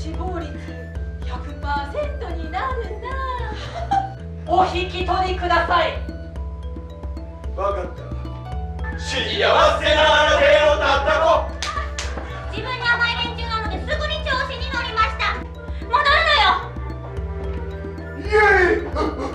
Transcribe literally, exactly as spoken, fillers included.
死亡率 ひゃくパーセント になるな。 お引き取りください。 わかった。幸せな手をたった子。 自分に甘い連中なのですぐに調子に乗りました。戻るのよ。 イエーイ。